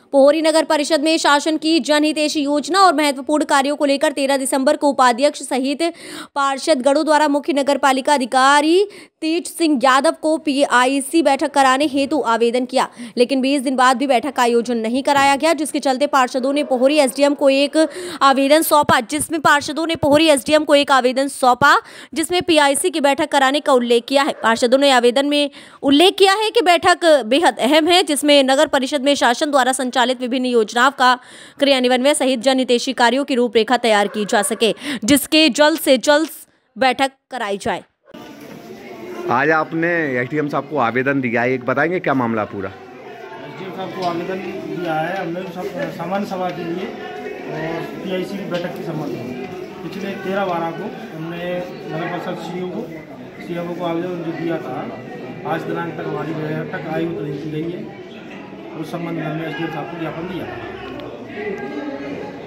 पोहरी नगर परिषद में शासन की जनहितैषी योजना और महत्वपूर्ण कार्यों को लेकर 13 दिसंबर को उपाध्यक्ष सहित पार्षद गणों द्वारा मुख्य नगर पालिका अधिकारी तेज सिंह यादव को पीआईसी बैठक कराने हेतु आवेदन किया, लेकिन 20 दिन बाद भी बैठक का आयोजन नहीं कराया गया, जिसके चलते पार्षदों ने पोहरी एसडीएम को एक आवेदन सौंपा जिसमें पीआईसी की बैठक कराने का उल्लेख किया है। पार्षदों ने आवेदन में उल्लेख किया है कि बैठक बेहद अहम है, जिसमें नगर परिषद में शासन द्वारा संचालित विभिन्न योजनाओं का क्रियान्वयन सहित जनहितैषी कार्यों की रूपरेखा तैयार की जा सके, जिसके जल्द से जल्द बैठक कराई जाए। आज आपने एसडीएम साहब को आवेदन दिया है, एक बताएंगे क्या मामला पूरा? एसडीएम साहब को आवेदन दिया है हमने सामान्य सभा के लिए और पीआईसी की बैठक के संबंध में। पिछले 13/12 को हमने नगर परिषद सीईओ को आवेदन जो दिया था, आज दिनांक तक हमारी बैठक आयु नहीं की गई है। उस संबंध में हमने एसडीएम साहब को ज्ञापन दिया।